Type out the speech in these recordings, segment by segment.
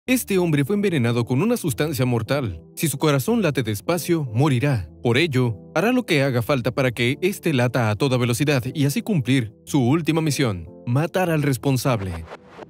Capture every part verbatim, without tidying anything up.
Este hombre fue envenenado con una sustancia mortal. Si su corazón late despacio, morirá. Por ello, hará lo que haga falta para que éste lata a toda velocidad y así cumplir su última misión: matar al responsable.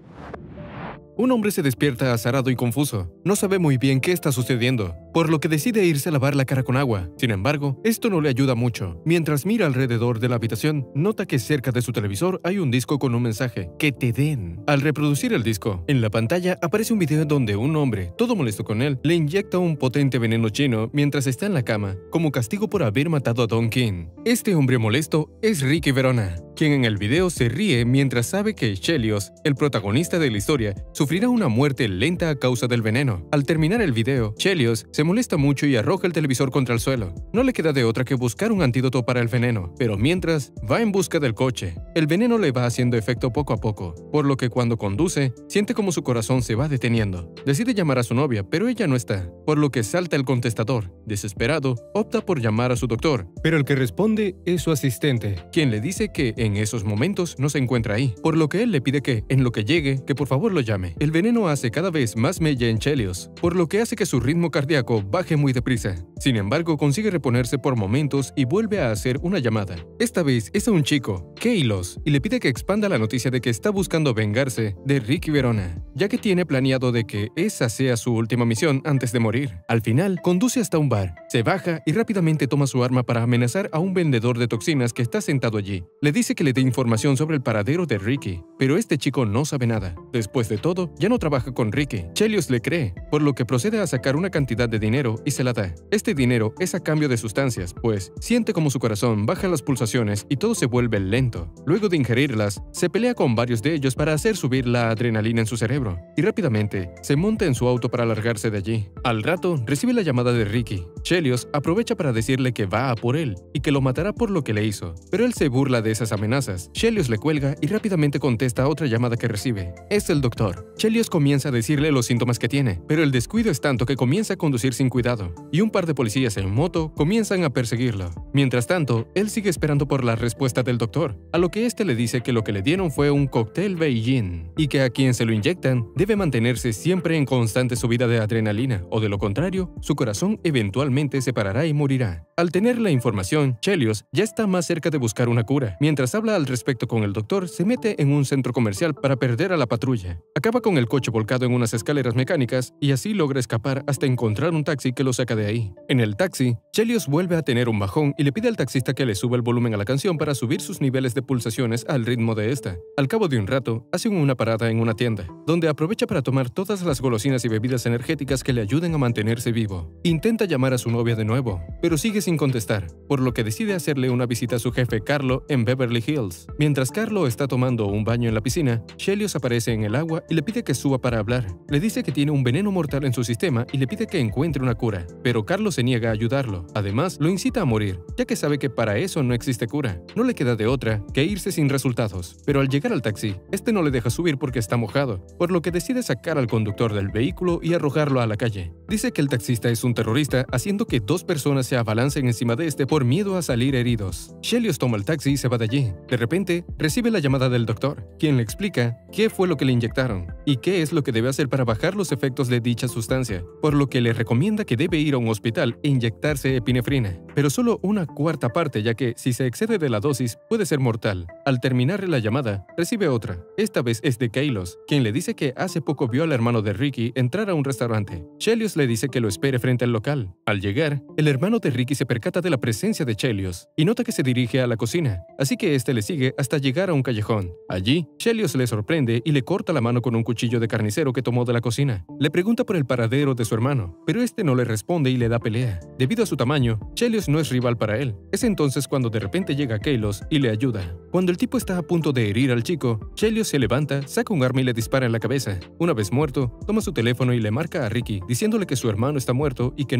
Un hombre se despierta azarado y confuso. No sabe muy bien qué está sucediendo, por lo que decide irse a lavar la cara con agua. Sin embargo, esto no le ayuda mucho. Mientras mira alrededor de la habitación, nota que cerca de su televisor hay un disco con un mensaje: ¡que te den! Al reproducir el disco, en la pantalla aparece un video donde un hombre, todo molesto con él, le inyecta un potente veneno chino mientras está en la cama, como castigo por haber matado a Don King. Este hombre molesto es Ricky Verona, quien en el video se ríe mientras sabe que Chelios, el protagonista de la historia, sufrirá una muerte lenta a causa del veneno. Al terminar el video, Chelios se molesta mucho y arroja el televisor contra el suelo. No le queda de otra que buscar un antídoto para el veneno, pero mientras, va en busca del coche. El veneno le va haciendo efecto poco a poco, por lo que cuando conduce, siente como su corazón se va deteniendo. Decide llamar a su novia, pero ella no está, por lo que salta el contestador. Desesperado, opta por llamar a su doctor, pero el que responde es su asistente, quien le dice que en esos momentos no se encuentra ahí, por lo que él le pide que, en lo que llegue, que por favor lo llame. El veneno hace cada vez más mella en Chelios, por lo que hace que su ritmo cardíaco baje muy deprisa. Sin embargo, consigue reponerse por momentos y vuelve a hacer una llamada. Esta vez es a un chico, Kailos, y le pide que expanda la noticia de que está buscando vengarse de Ricky Verona, ya que tiene planeado de que esa sea su última misión antes de morir. Al final, conduce hasta un bar, se baja y rápidamente toma su arma para amenazar a un vendedor de toxinas que está sentado allí. Le dice que le dé información sobre el paradero de Ricky, pero este chico no sabe nada. Después de todo, ya no trabaja con Ricky. Chelios le cree, por lo que procede a sacar una cantidad de dinero y se la da. Este dinero es a cambio de sustancias, pues siente como su corazón baja las pulsaciones y todo se vuelve lento. Luego de ingerirlas, se pelea con varios de ellos para hacer subir la adrenalina en su cerebro, y rápidamente se monta en su auto para largarse de allí. Al rato, recibe la llamada de Ricky. Chelios aprovecha para decirle que va a por él y que lo matará por lo que le hizo, pero él se burla de esas amenazas. Chelios le cuelga y rápidamente contesta a otra llamada que recibe. Es el doctor. Chelios comienza a decirle los síntomas que tiene, pero el descuido es tanto que comienza a conducir sin cuidado, y un par de policías en moto comienzan a perseguirlo. Mientras tanto, él sigue esperando por la respuesta del doctor, a lo que este le dice que lo que le dieron fue un cóctel Beijing, y que a quien se lo inyectan debe mantenerse siempre en constante subida de adrenalina, o de lo contrario, su corazón eventualmente se parará y morirá. Al tener la información, Chelios ya está más cerca de buscar una cura. Mientras habla al respecto con el doctor, se mete en un centro comercial para perder a la patrulla. Acaba con el coche volcado en unas escaleras mecánicas y así logra escapar hasta encontrar un taxi que lo saca de ahí. En el taxi, Chelios vuelve a tener un bajón y le pide al taxista que le suba el volumen a la canción para subir sus niveles de pulsaciones al ritmo de esta. Al cabo de un rato, hacen una parada en una tienda, donde aprovecha para tomar todas las golosinas y bebidas energéticas que le ayuden a mantenerse vivo. Intenta llamar a su novia de nuevo, pero sigue sin contestar, por lo que decide hacerle una visita a su jefe Carlo en Beverly Hills. Mientras Carlo está tomando un baño en la piscina, Chelios aparece en el agua y le pide que suba para hablar. Le dice que tiene un veneno mortal en su sistema y le pide que encuentre una cura, pero Carlo se niega a ayudarlo. Además, lo incita a morir, ya que sabe que para eso no existe cura. No le queda de otra que irse sin resultados, pero al llegar al taxi, este no le deja subir porque está mojado, por lo que decide sacar al conductor del vehículo y arrojarlo a la calle. Dice que el taxista es un terrorista, haciendo que dos personas se abalancen encima de este por miedo a salir heridos. Chelios toma el taxi y se va de allí. De repente, recibe la llamada del doctor, quien le explica qué fue lo que le inyectaron y qué es lo que debe hacer para bajar los efectos de dicha sustancia, por lo que le recomienda que debe ir a un hospital e inyectarse epinefrina, pero solo una cuarta parte, ya que si se excede de la dosis puede ser mortal. Al terminar la llamada, recibe otra. Esta vez es de Kailos, quien le dice que hace poco vio al hermano de Ricky entrar a un restaurante. Chelios le dice que lo espere frente al local. Al llegar, el hermano de Ricky se percata de la presencia de Chelios y nota que se dirige a la cocina, así que este le sigue hasta llegar a un callejón. Allí, Chelios le sorprende y le corta la mano con un cuchillo de carnicero que tomó de la cocina. Le pregunta por el paradero de su hermano, pero este no le responde y le da pelea. Debido a su tamaño, Chelios no es rival para él. Es entonces cuando de repente llega Kailos y le ayuda. Cuando el tipo está a punto de herir al chico, Chelios se levanta, saca un arma y le dispara en la cabeza. Una vez muerto, toma su teléfono y le marca a Ricky, diciéndole que su hermano está muerto y que no va a parar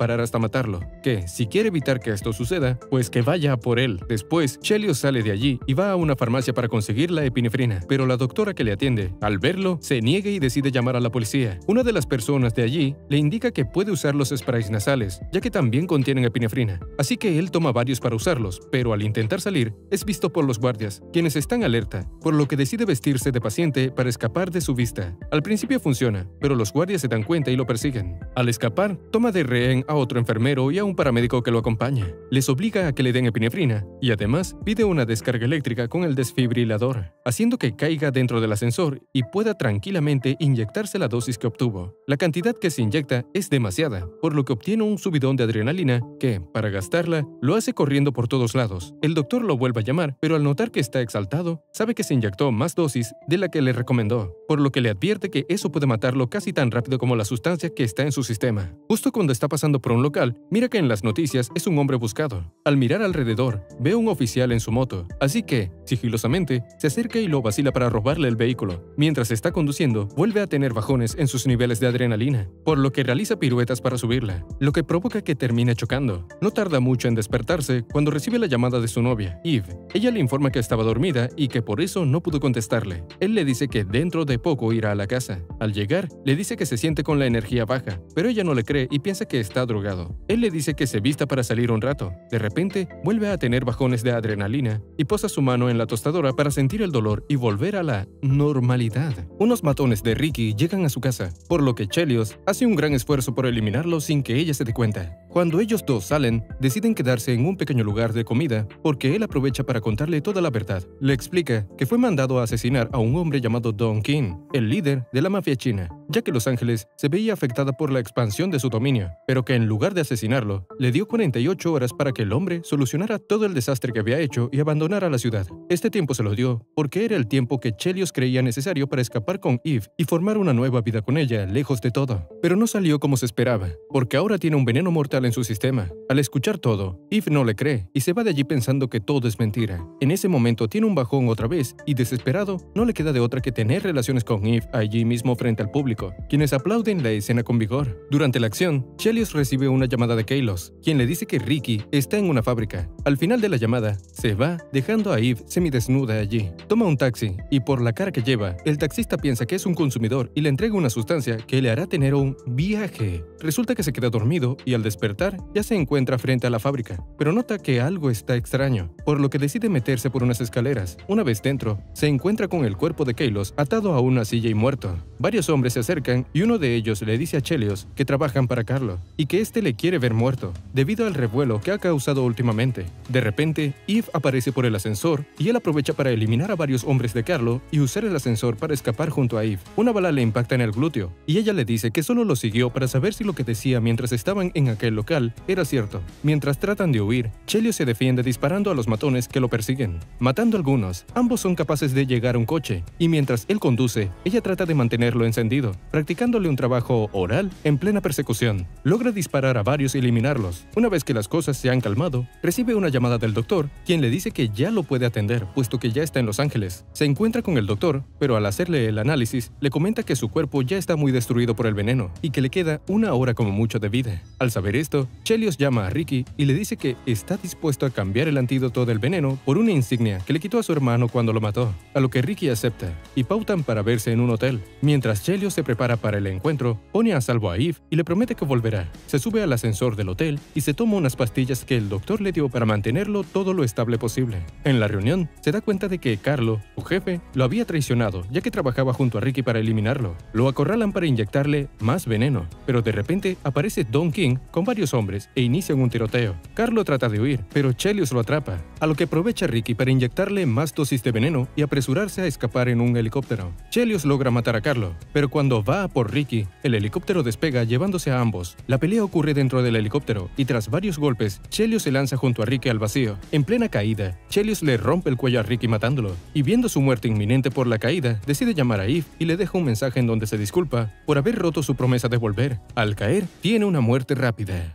disparar hasta matarlo, que, si quiere evitar que esto suceda, pues que vaya a por él. Después, Chelios sale de allí y va a una farmacia para conseguir la epinefrina, pero la doctora que le atiende, al verlo, se niega y decide llamar a la policía. Una de las personas de allí le indica que puede usar los sprays nasales, ya que también contienen epinefrina, así que él toma varios para usarlos, pero al intentar salir, es visto por los guardias, quienes están alerta, por lo que decide vestirse de paciente para escapar de su vista. Al principio funciona, pero los guardias se dan cuenta y lo persiguen. Al escapar, toma de rehén a otro enfermero y a un paramédico que lo acompaña. Les obliga a que le den epinefrina y además pide una descarga eléctrica con el desfibrilador, haciendo que caiga dentro del ascensor y pueda tranquilamente inyectarse la dosis que obtuvo. La cantidad que se inyecta es demasiada, por lo que obtiene un subidón de adrenalina que, para gastarla, lo hace corriendo por todos lados. El doctor lo vuelve a llamar, pero al notar que está exaltado, sabe que se inyectó más dosis de la que le recomendó, por lo que le advierte que eso puede matarlo casi tan rápido como la sustancia que está en su sistema. Justo cuando está pasando por un local, mira que en las noticias es un hombre buscado. Al mirar alrededor, ve a un oficial en su moto, así que, sigilosamente, se acerca y lo vacila para robarle el vehículo. Mientras está conduciendo, vuelve a tener bajones en sus niveles de adrenalina, por lo que realiza piruetas para subirla, lo que provoca que termine chocando. No tarda mucho en despertarse cuando recibe la llamada de su novia, Eve. Ella le informa que estaba dormida y que por eso no pudo contestarle. Él le dice que dentro de poco irá a la casa. Al llegar, le dice que se siente con la energía baja, pero ella no le cree y piensa que está drogado. Él le dice que se vista para salir un rato. De repente, vuelve a tener bajones de adrenalina y posa su mano en la tostadora para sentir el dolor y volver a la normalidad. Unos matones de Ricky llegan a su casa, por lo que Chelios hace un gran esfuerzo por eliminarlos sin que ella se dé cuenta. Cuando ellos dos salen, deciden quedarse en un pequeño lugar de comida porque él aprovecha para contarle toda la verdad. Le explica que fue mandado a asesinar a un hombre llamado Don King, el líder de la mafia china, ya que Los Ángeles se veía afectada por la expansión de su dominio, pero que en lugar de asesinarlo, le dio cuarenta y ocho horas para que el hombre solucionara todo el desastre que había hecho y abandonara la ciudad. Este tiempo se lo dio porque era el tiempo que Chelios creía necesario para escapar con Eve y formar una nueva vida con ella, lejos de todo. Pero no salió como se esperaba, porque ahora tiene un veneno mortal en su sistema. Al escuchar todo, Eve no le cree y se va de allí pensando que todo es mentira. En ese momento tiene un bajón otra vez y desesperado, no le queda de otra que tener relaciones con Eve allí mismo frente al público, quienes aplauden la escena con vigor. Durante la acción, Chelios recibe una llamada de Kailos, quien le dice que Ricky está en una fábrica. Al final de la llamada, se va, dejando a Eve semidesnuda allí. Toma un taxi y por la cara que lleva, el taxista piensa que es un consumidor y le entrega una sustancia que le hará tener un viaje. Resulta que se queda dormido y al despertar ya se encuentra frente a la fábrica, pero nota que algo está extraño, por lo que decide meterse por unas escaleras. Una vez dentro, se encuentra con el cuerpo de Kailos atado a una silla y muerto. Varios hombres se acercan y uno de ellos le dice a Chelios que trabajan para Carlo y que este le quiere ver muerto, debido al revuelo que ha causado últimamente. De repente, Eve aparece por el ascensor y él aprovecha para eliminar a varios hombres de Carlo y usar el ascensor para escapar junto a Eve. Una bala le impacta en el glúteo y ella le dice que solo lo siguió para saber si lo que decía mientras estaban en aquel local era cierto. Mientras tratan de huir, Chelios se defiende disparando a los matones que lo persiguen, matando a algunos. Ambos son capaces de llegar a un coche y mientras él conduce, ella trata de mantenerlo encendido, practicándole un trabajo oral en plena persecución. Logra disparar a varios y eliminarlos. Una vez que las cosas se han calmado, recibe una llamada del doctor, quien le dice que ya lo puede atender, puesto que ya está en Los Ángeles. Se encuentra con el doctor, pero al hacerle el análisis, le comenta que su cuerpo ya está muy destruido por el veneno y que le queda una hora como mucho de vida. Al saber esto, Chelios llama a Ricky y le dice que está dispuesto a cambiar el antídoto del veneno por una insignia que le quitó a su hermano cuando lo mató, a lo que Ricky acepta y pautan para verse en un hotel. Mientras Chelios se prepara para el encuentro, pone a salvo a Eve y le promete que volverá. Se sube al ascensor del hotel y se toma unas pastillas que el doctor le dio para mantenerlo todo lo estable posible. En la reunión, se da cuenta de que Carlo, su jefe, lo había traicionado ya que trabajaba junto a Ricky para eliminarlo. Lo acorralan para inyectarle más veneno, pero de repente aparece Don King con varios hombres e inician un tiroteo. Carlo trata de huir, pero Chelios lo atrapa, a lo que aprovecha Ricky para inyectarle más dosis de veneno y apresurarse a escapar en un helicóptero. Chelios logra matar a Carlo, pero cuando va a por Ricky, el helicóptero despega llevándose a ambos. La pelea ocurre dentro del helicóptero y tras varios golpes, Chelios se lanza junto a Ricky al vacío. En plena caída, Chelios le rompe el cuello a Ricky matándolo, y viendo su muerte inminente por la caída, decide llamar a Eve y le deja un mensaje en donde se disculpa por haber roto su promesa de volver. Al caer, tiene una muerte rápida.